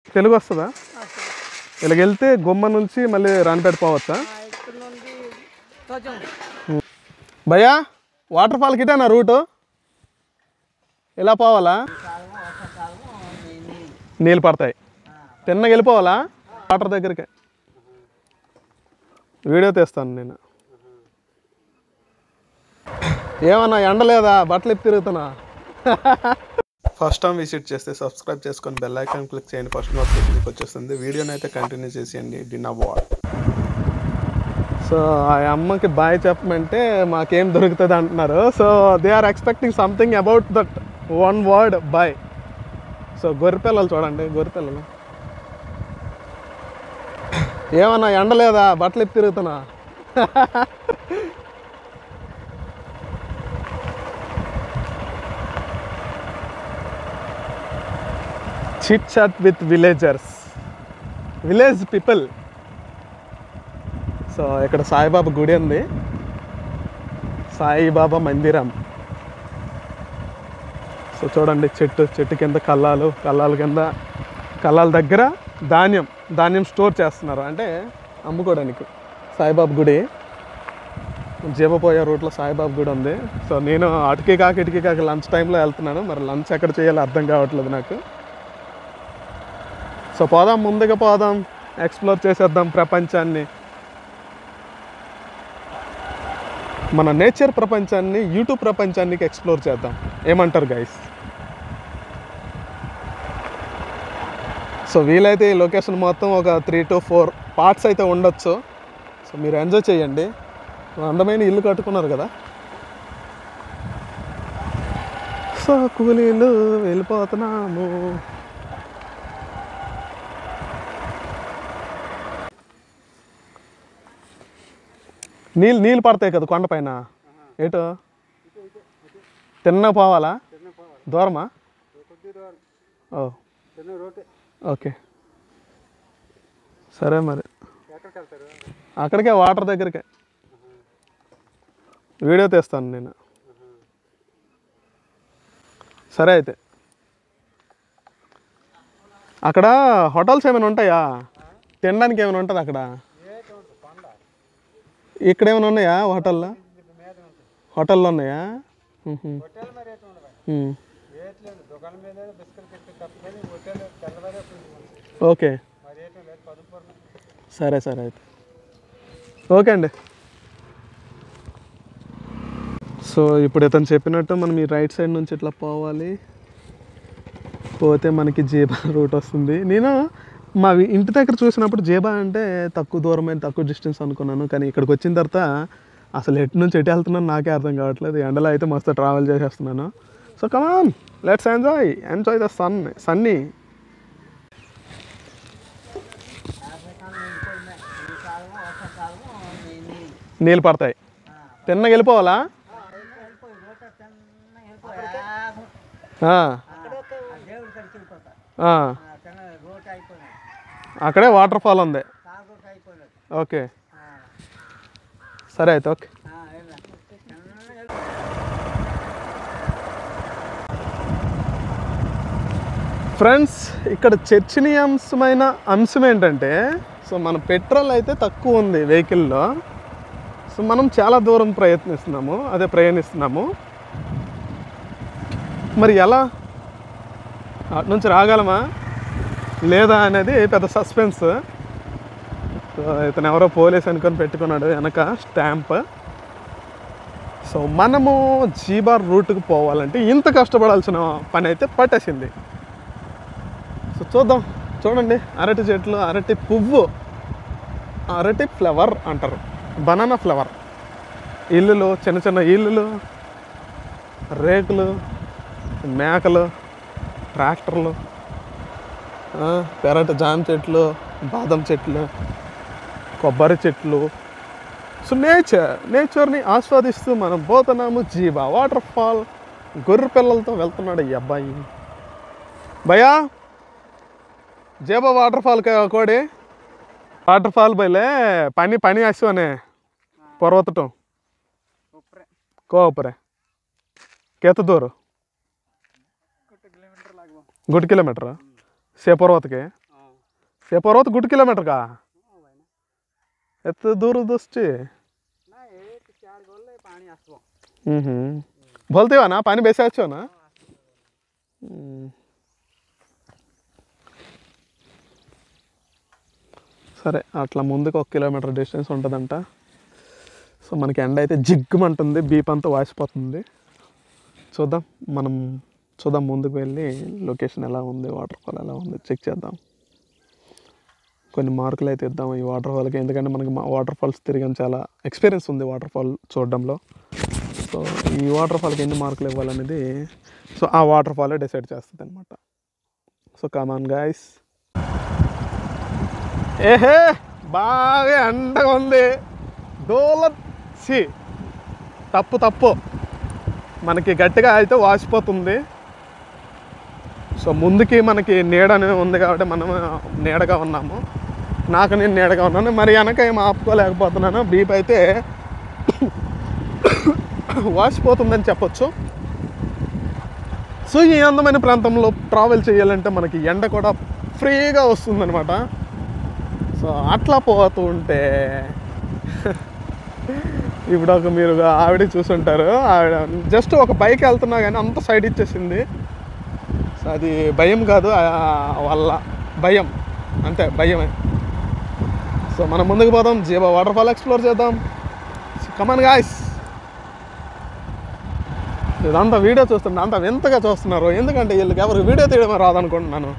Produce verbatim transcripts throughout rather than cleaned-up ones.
తెలుగు వస్తుందా? ఇలాగ వెళ్తే గుమ్మ నుంచి మళ్ళీ రానిపేట పోవచ్చా? భయ్యా వాటర్ ఫాల్కి ఇటేనా రూటు? ఇలా పోవాలా? నీళ్ళు పడతాయి, తిన్నగా వెళ్ళిపోవాలా వాటర్ దగ్గరికి? వీడియో తీస్తాను నేను. ఏమన్నా ఎండ లేదా? బట్టలు ఎప్పి తిరుగుతున్నా. ఫస్ట్ టైం విజిట్ చేస్తే సబ్స్క్రైబ్ చేసుకొని బెల్ ఐకాన్ క్లిక్ చేయండి. ఫస్ట్ నోటిఫికేషన్ వచ్చేస్తుంది. వీడియోని అయితే కంటిన్యూ చేసేయండి. Dinner what. సో ఆ అమ్మకి బాయ్ చెప్పమంటే మాకేం దొరుకుతుంది అంటున్నారు. So they are expecting something about that one word boy. So గొర్రెపిల్లలు చూడండి, గొర్రెపిల్లలు. ఏమన్నా ఎండ లేదా? బట్టలు ఎప్పి తిరుగుతున్నా. Chit chat with villagers, village people. So ఇక్కడ సాయిబాబా గుడి ఉంది, సాయిబాబా మందిరం. సో చూడండి చెట్టు, చెట్టు కింద కల్లాలు, కల్లాల కింద కల్లాల దగ్గర ధాన్యం ధాన్యం స్టోర్ చేస్తున్నారు, అంటే అమ్ముకోవడానికి. సాయిబాబా గుడి, జీవపోయే రూట్లో సాయిబాబా గుడి ఉంది. సో నేను అటుకి కాక ఇటుకి కాక లంచ్ టైంలో వెళ్తున్నాను. మరి లంచ్ ఎక్కడ చేయాలో అర్థం కావట్లేదు నాకు. సో పోదాం, ముందుగా పోదాం, ఎక్స్ప్లోర్ చేసేద్దాం ప్రపంచాన్ని, మన నేచర్ ప్రపంచాన్ని, యూట్యూబ్ ప్రపంచానికి ఎక్స్ప్లోర్ చేద్దాం. ఏమంటారు గైస్? సో వీలైతే ఈ లొకేషన్ మొత్తం ఒక త్రీ టు ఫోర్ పార్ట్స్ అయితే ఉండొచ్చు. సో మీరు ఎంజాయ్ చేయండి. అందమైన ఇల్లు కట్టుకున్నారు కదా. సో కూలీలు వెళ్ళిపోతున్నాము. నీళ్ళు నీళ్ళు పడతాయి కదా కొండపైన. ఏటో తిన్న పోవాలా? దూరమా? ఓ ఓకే, సరే. మరి అక్కడికే, వాటర్ దగ్గరికే. వీడియో తీస్తాను నేను. సరే అయితే. అక్కడ హోటల్స్ ఏమైనా ఉంటాయా? తినడానికి ఏమైనా ఉంటుంది అక్కడ? ఇక్కడ ఏమైనా ఉన్నాయా హోటల్లో? హోటల్లో ఉన్నాయా? ఓకే, సరే సరే అయితే. ఓకే అండి. సో ఇప్పుడు ఇతను చెప్పినట్టు మనం ఈ రైట్ సైడ్ నుంచి ఇట్లా పోవాలి. పోతే మనకి జేబా రూట్ వస్తుంది. నేను మా ఇంటి దగ్గర చూసినప్పుడు జేబా అంటే తక్కువ దూరమైన, తక్కువ డిస్టెన్స్ అనుకున్నాను. కానీ ఇక్కడికి వచ్చిన తర్వాత అసలు ఎటు నుంచి ఎటు వెళ్తున్నాను నాకే అర్థం కావట్లేదు. ఎండలో అయితే మస్తు ట్రావెల్ చేసేస్తున్నాను. So come on, let's enjoy enjoy the sun sunny. నీళ్ళు పడతాయి, తిన్నగా వెళ్ళిపోవాలా? అక్కడే వాటర్ ఫాల్ ఉంది. ఓకే, సరే అయితే. ఓకే ఫ్రెండ్స్, ఇక్కడ చర్చనీయాంశమైన అంశం ఏంటంటే, సో మన పెట్రోల్ అయితే తక్కువ ఉంది వెహికల్లో. సో మనం చాలా దూరం ప్రయత్నిస్తున్నాము, అదే ప్రయాణిస్తున్నాము. మరి ఎలా అటు నుంచి రాగలమా లేదా అనేది పెద్ద సస్పెన్స్. సో ఇతను ఎవరో పోలీస్ అనుకొని పెట్టుకున్నాడు వెనక స్టాంప్. సో మనము జీబార్ రూట్కి పోవాలంటే ఇంత కష్టపడాల్సిన పని అయితే పట్టేసింది. సో చూద్దాం. చూడండి, అరటి చెట్లు, అరటి పువ్వు, అరటి ఫ్లవర్ అంటారు, బనానా ఫ్లవర్. ఇల్లులు, చిన్న చిన్న ఇల్లులు, రేకులు, మేకలు, ట్రాక్టర్లు, పెరటి జామ చెట్లు, బాదం చెట్లు, కొబ్బరి చెట్లు. సో నేచర్ నేచర్ని ఆస్వాదిస్తూ మనం పోతున్నాము. Jeeba waterfall. గొర్రె పిల్లలతో వెళ్తున్నాడు ఈ అబ్బాయి. భయ్యా जेबा वाटरफॉल का कोड़े वाटरफॉल पहले पानी पानी आसने पर्वत तो कोपरे केत दूर गुट किलोमीटर से पर्वत के से पर्वत गुट किलोमीटर का एत दूर दोस्ती बोलते हो ना पानी बेसे अच्छो ना సరే అట్లా ముందుకు ఒక కిలోమీటర్ డిస్టెన్స్ ఉంటుందంట. సో మనకి ఎండ అయితే జిగ్గుమంటుంది, బీప్ అంతా వాసిపోతుంది. చూద్దాం మనం చూద్దాం ముందుకు వెళ్ళి లొకేషన్ ఎలా ఉంది, వాటర్ ఫాల్ ఎలా ఉంది చెక్ చేద్దాం. కొన్ని మార్కులు అయితే ఇద్దాం ఈ వాటర్ ఫాల్కి, ఎందుకంటే మనకి వాటర్ ఫాల్స్ తిరిగాం, చాలా ఎక్స్పీరియన్స్ ఉంది వాటర్ ఫాల్ చూడడంలో. సో ఈ వాటర్ ఫాల్కి ఎన్ని మార్కులు ఇవ్వాలనేది సో ఆ వాటర్ ఫాలే డిసైడ్ చేస్తుంది అనమాట. So come on guys. ఏహే బాగా ఎండగా ఉంది, దూలచ్చి తప్పు తప్పు మనకి గట్టిగా అయితే వాసిపోతుంది. సో ముందుకి మనకి నీడనే ఉంది కాబట్టి మనం నీడగా ఉన్నాము, నాకు నేను నీడగా ఉన్నాను. మరి వెనక ఏం ఆపుకోలేకపోతున్నాను, బీప్ అయితే వాసిపోతుందని చెప్పొచ్చు. సో ఈ అందమైన ప్రాంతంలో ట్రావెల్ చేయాలంటే మనకి ఎండ కూడా ఫ్రీగా వస్తుందన్నమాట. సో అట్లా పోతూ ఉంటే ఇప్పుడు ఒక మీరు ఆవిడ చూసుంటారు, ఆవిడ జస్ట్ ఒక బైక్ వెళ్తున్నా కానీ అంత సైడ్ ఇచ్చేసింది. సో అది భయం కాదు, వాళ్ళ భయం అంతే, భయమే. సో మనం ముందుకు పోదాం, జీబా వాటర్ ఫాల్ ఎక్స్ప్లోర్ చేద్దాం. Come on guys. ఇదంతా వీడియో చూస్తుంటే అంత వింతగా చూస్తున్నారు, ఎందుకంటే వీళ్ళకి ఎవరు వీడియో తీయడమే రాదనుకుంటున్నాను.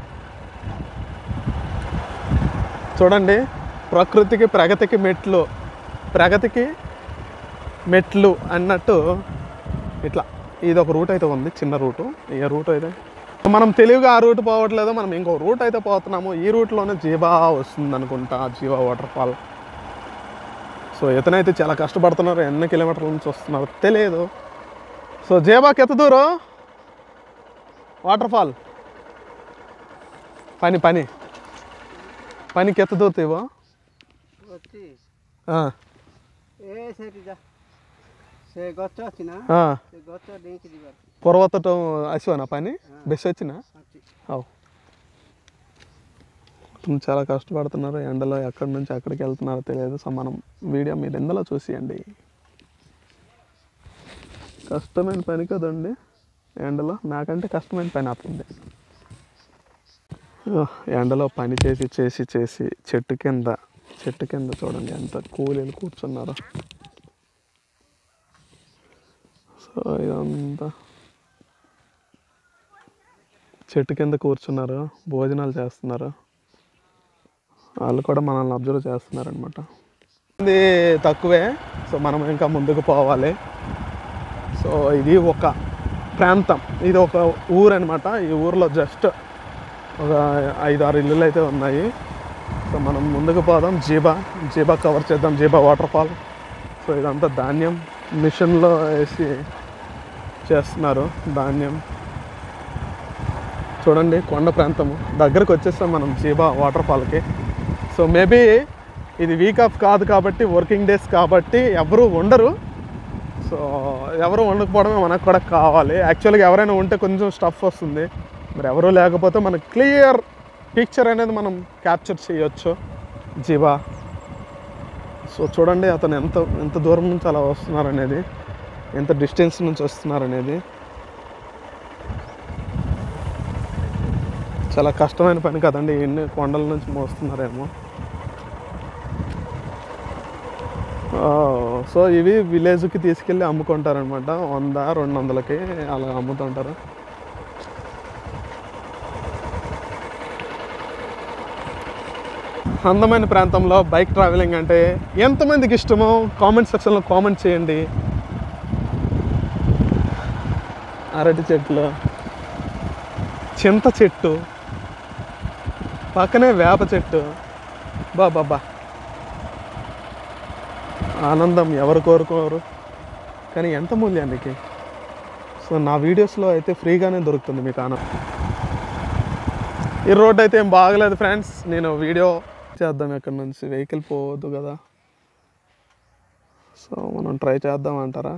చూడండి, ప్రకృతికి ప్రగతికి మెట్లు, ప్రగతికి మెట్లు అన్నట్టు ఇట్లా ఇది ఒక రూట్ అయితే ఉంది, చిన్న రూటు. ఈ రూట్ అయితే మనం తెలివిగా ఆ రూట్ పోవట్లేదు, మనం ఇంకో రూట్ అయితే పోతున్నాము. ఈ రూట్లోనే జీబా వస్తుంది అనుకుంటా, జీబా వాటర్ ఫాల్. సో ఇతనైతే చాలా కష్టపడుతున్నారు, ఎన్ని కిలోమీటర్ల నుంచి వస్తున్నారు తెలియదు. సో జీబాకి ఎంత దూరం వాటర్ ఫాల్ పని పని పనికి ఎత్త దూరుతావు పొరవతటం అసివనా పని బెస్ వచ్చినా అవు. చాలా కష్టపడుతున్నారు ఎండలో, ఎక్కడి నుంచి ఎక్కడికి వెళ్తున్నారో తెలియదు. సో మనం వీడియో మీరు ఎండలో చూసియండి. కష్టమైన పని కదండి ఎండలో, నాకంటే కష్టమైన పని అవుతుంది. ఎండలో పని చేసి చేసి చేసి చెట్టు కింద చెట్టు కింద చూడండి ఎంత కూలీలు కూర్చున్నారు. సో ఇదంతా చెట్టు కింద కూర్చున్నారు, భోజనాలు చేస్తున్నారు. వాళ్ళు కూడా మనల్ని అబ్జర్వ్ చేస్తున్నారనమాట. ఇది తక్కువే, సో మనం ఇంకా ముందుకు పోవాలి. సో ఇది ఒక ప్రాంతం, ఇది ఒక ఊరు అనమాట. ఈ ఊరిలో జస్ట్ ఒక ఐదు ఆరు ఇల్లులు అయితే ఉన్నాయి. సో మనం ముందుకు పోదాం, జీబా జీబా కవర్ చేద్దాం, జీబా వాటర్ ఫాల్. సో ఇదంతా ధాన్యం మిషన్లో వేసి చేస్తున్నారు, ధాన్యం. చూడండి కొండ ప్రాంతము, దగ్గరకు వచ్చేస్తాం మనం జీబా వాటర్ ఫాల్కి. సో మేబీ ఇది వీక్ ఆఫ్ కాదు కాబట్టి, వర్కింగ్ డేస్ కాబట్టి ఎవరు ఉండరు. సో ఎవరు ఉండకపోవడమే మనకు కూడా కావాలి. యాక్చువల్గా ఎవరైనా ఉంటే కొంచెం స్టఫ్ వస్తుంది, మరి ఎవరు లేకపోతే మనకు క్లియర్ పిక్చర్ అనేది మనం క్యాప్చర్ చేయొచ్చు జీబా. సో చూడండి అతను ఎంత ఎంత దూరం నుంచి అలా వస్తున్నారు అనేది, ఎంత డిస్టెన్స్ నుంచి వస్తున్నారు అనేది. చాలా కష్టమైన పని కదండి, ఎన్ని కొండల నుంచి మోస్తున్నారేమో. సో ఇవి విలేజ్కి తీసుకెళ్ళి అమ్ముకుంటారనమాట, వంద రెండు వందలకి అలా అమ్ముతుంటారు. అందమైన ప్రాంతంలో బైక్ ట్రావెలింగ్ అంటే ఎంతమందికి ఇష్టమో కామెంట్ సెక్షన్లో కామెంట్ చేయండి. అరటి చెట్లు, చింత చెట్టు, పక్కనే వేప చెట్టు, బాబాబా ఆనందం ఎవరు కోరుకోరు, కానీ ఎంత మూల్యానికి. సో నా వీడియోస్లో అయితే ఫ్రీగానే దొరుకుతుంది మీకు ఆనందం. ఈ రోడ్ అయితే ఏం బాగలేదు ఫ్రెండ్స్, నేను వీడియో చేద్దాం ఎక్కడి నుంచి, వెహికల్ పోవద్దు కదా. సో మనం ట్రై చేద్దాం అంటారా?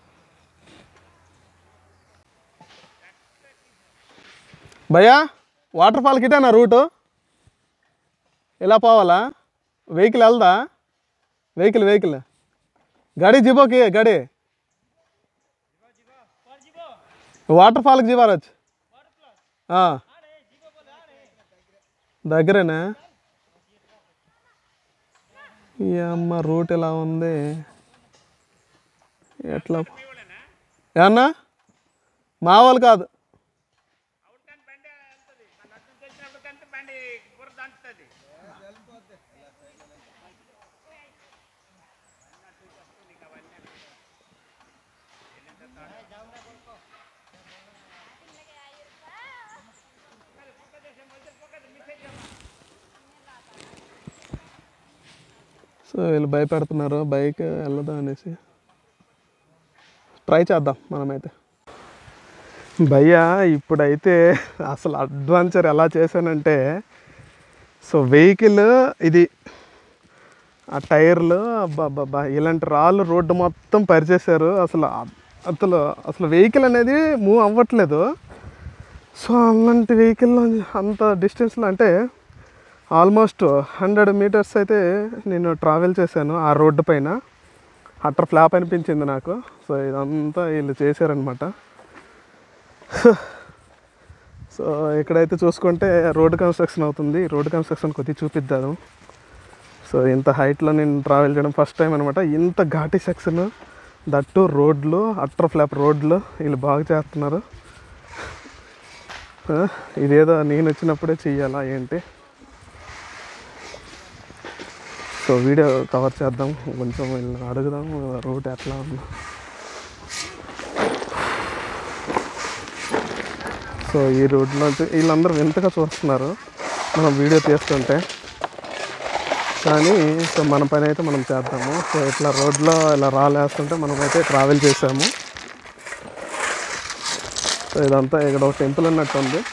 భయ్యా వాటర్ ఫాల్కి ఇటేనా రూటు? ఇలా పోవాలా? వెహికల్ వెళ్దా? వెహికల్ వెహికల్ गाड़ी जीबो की गाड़ी వాటర్ఫాల్కి జీవారచ్చు దగ్గరేనా? ఈ అమ్మ రూట్ ఎలా ఉంది ఎట్లా ఏమన్నా? మా వాళ్ళు కాదు సో వీళ్ళు భయపెడుతున్నారు బైక్ వెళ్ళదా అనేసి ట్రై చేద్దాం మనమైతే. భయ్యా ఇప్పుడైతే అసలు అడ్వెంచర్ ఎలా చేశానంటే సో వెహికల్ ఇది ఆ టైర్లు అబ్బాబ్బా ఇలాంటి రాళ్ళు రోడ్డు మొత్తం పరిచేశారు. అసలు అసలు అసలు వెహికల్ అనేది మూవ్ అవ్వట్లేదు. సో అలాంటి వెహికల్ అంత డిస్టెన్స్లో అంటే ఆల్మోస్ట్ హండ్రెడ్ మీటర్స్ అయితే నేను ట్రావెల్ చేశాను ఆ రోడ్డు పైన. అట్టర్ ఫ్లాప్ అనిపించింది నాకు. సో ఇదంతా వీళ్ళు చేశారనమాట. సో ఇక్కడైతే చూసుకుంటే రోడ్డు కన్స్ట్రక్షన్ అవుతుంది. రోడ్డు కన్స్ట్రక్షన్ కొద్దిగా చూపిద్దాము. సో ఇంత హైట్లో నేను ట్రావెల్ చేయడం ఫస్ట్ టైం అనమాట. ఇంత ఘాటీ సెక్షన్ దట్టు రోడ్లు అట్టర్ ఫ్లాప్ రోడ్లు వీళ్ళు బాగా చేస్తున్నారు. ఇదేదో నేను వచ్చినప్పుడే చెయ్యాలా ఏంటి? సో వీడియో కవర్ చేద్దాం కొంచెం వీళ్ళని అడుగుదాం రూట్ ఎట్లా ఉంది. సో ఈ రోడ్లో వీళ్ళందరూ వింతగా చూస్తున్నారు మనం వీడియో తీస్తుంటే. కానీ సో మన పని అయితే మనం చేద్దాము. సో ఇట్లా రోడ్లో ఇలా రాలేస్తుంటే మనమైతే ట్రావెల్ చేసాము. సో ఇదంతా ఇక్కడ ఒక టెంపుల్ అన్నట్టు ఉంది.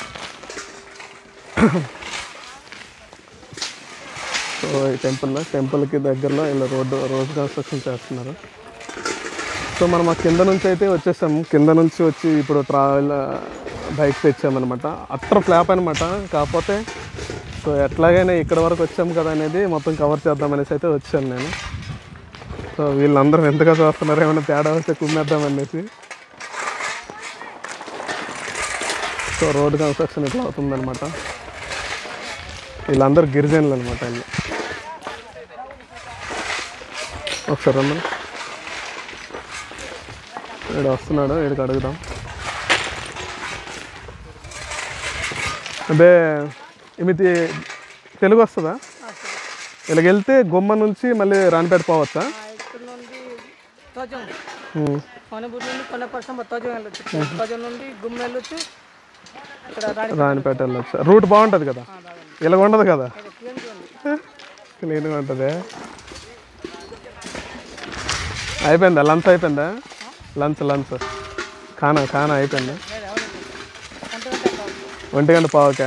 సో ఈ టెంపుల్లో టెంపుల్కి దగ్గరలో ఇలా రోడ్డు రోడ్ కన్స్ట్రక్షన్ చేస్తున్నారు. సో మనం ఆ కింద నుంచి అయితే వచ్చేసాము. కింద నుంచి వచ్చి ఇప్పుడు ట్రావెల్ బైక్ తెచ్చామన్నమాట. అట్టర్ ఫ్లాప్ అనమాట. కాకపోతే సో ఎట్లాగైనా ఇక్కడ వరకు వచ్చాము కదా అనేది మొత్తం కవర్ చేద్దామనేసి అయితే వచ్చాను నేను. సో వీళ్ళందరూ ఎంతగా చూస్తున్నారు ఏమైనా తేడా వస్తే కుమ్మేద్దామనేసి. సో రోడ్ కన్స్ట్రక్షన్ ఇట్లా అవుతుందన్నమాట. వీళ్ళందరూ గిరిజనులు అనమాట. వీళ్ళు ఒకసారి అమ్మ వీడు వస్తున్నాడు, వీడికి అడుగుదాం. అదే ఇమితి తెలుగు వస్తుందా? ఇలాగ వెళ్తే గుమ్మ నుంచి మళ్ళీ రానిపేట పోవచ్చా? రానిపేట వెళ్ళొచ్చా? రూట్ బాగుంటుంది కదా, ఇలాగ ఉండదు కదా, క్లీన్గా ఉంటుంది. అయిపోయిందా లంచ్? అయిపోయిందా లంచ్? లంచ్ ఖానా ఖానా అయిపోయిందా? ఒంటి గంట పావుకా?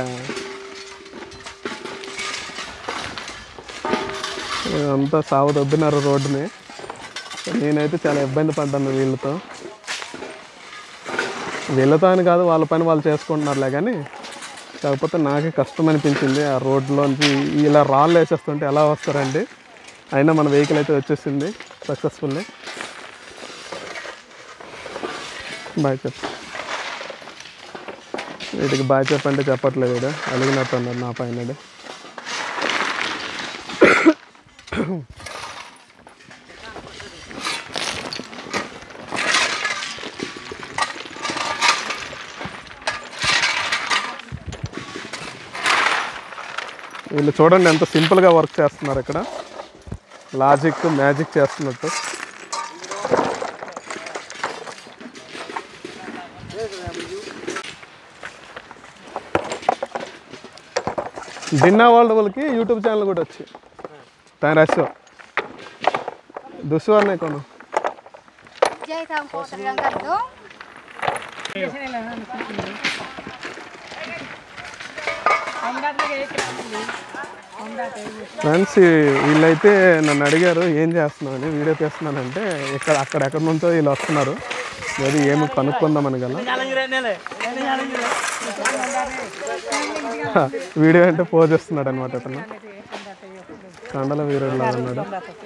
అంతా సాగు దొబ్బినారు రోడ్డుని. నేనైతే చాలా ఇబ్బంది పడ్డాను వీళ్ళతో. వీళ్ళతో అని కాదు, వాళ్ళ పని వాళ్ళు చేసుకుంటున్నారులే. కానీ కాకపోతే నాకే కష్టం అనిపించింది. ఆ రోడ్లోంచి ఇలా రాళ్ళు వేసేస్తుంటే ఎలా వస్తారండి? అయినా మన వెహికల్ అయితే వచ్చేసింది సక్సెస్ఫుల్లీ. బాయ్ చెప్పు. వీటికి బాయ్ చెప్పంటే చెప్పట్లేదు. వీడు అలిగినట్టు అన్నారు నా పైన. వీళ్ళు చూడండి ఎంత సింపుల్గా వర్క్ చేస్తున్నారు. ఇక్కడ లాజిక్ మ్యాజిక్ చేస్తున్నట్టు. డిన్నా వరల్డ్ వాళ్ళకి యూట్యూబ్ ఛానల్ కూడా వచ్చి తన రసో దుస్వార్ नहीं कोनो जय था हमको तरंग कर दो ఫ్రెండ్స్ వీళ్ళైతే నన్ను అడిగారు ఏం చేస్తున్నావు అని. వీడియో తీస్తున్నానంటే ఇక్కడ అక్కడెక్కడి నుంచో వీళ్ళు వస్తున్నారు. అది ఏమో కనుక్కుందామని గల వీడియో అంటే పోజ్ చేస్తున్నాడు అనమాట అతను. కండల వీరుడులా ఉన్నాడు.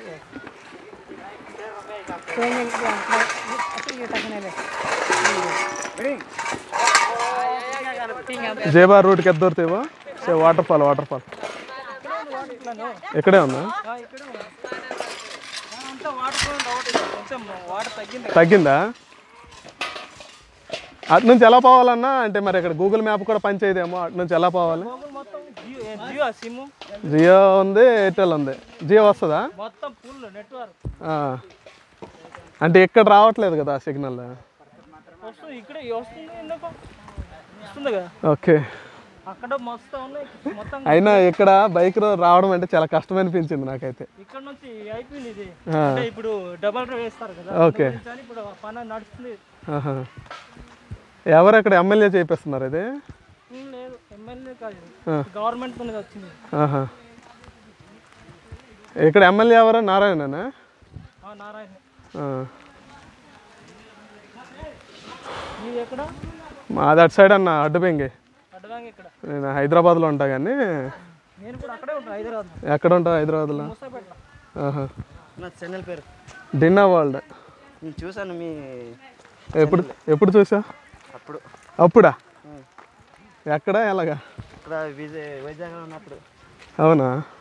జేబార్ రూట్కి ఎంత దొరుకుతాయి so waterfall waterfall ఇక్కడే ఉందా? తగ్గిందా? అటు నుంచి ఎలా పోవాలన్నా అంటే మరి ఇక్కడ గూగుల్ మ్యాప్ కూడా పనిచేయదేమో. అటు నుంచి ఎలా పోవాలి? జియో ఉంది, ఎయిర్టెల్ ఉంది. జియో వస్తుందా? అంటే ఇక్కడ రావట్లేదు కదా సిగ్నల్. ఓకే. అయినా ఇక్కడ బైక్ రావడం అంటే చాలా కష్టం అనిపించింది నాకైతే. ఓకే. ఎవరు అక్కడ ఎమ్మెల్యే చేపిస్తున్నారు ఇది? ఇక్కడ ఎమ్మెల్యే ఎవరు? నారాయణనా? మాది అటు సైడ్ అన్న అడ్డుబెంగి. నేను హైదరాబాద్లో ఉంటా కానీ. ఎక్కడ ఉంటావు హైదరాబాద్లో? డిన్నా వరల్డ్ చూసాను. మీ ఎప్పుడు ఎప్పుడు చూసా? అప్పుడు. అప్పుడా? ఎక్కడ ఎలాగా? అవునా?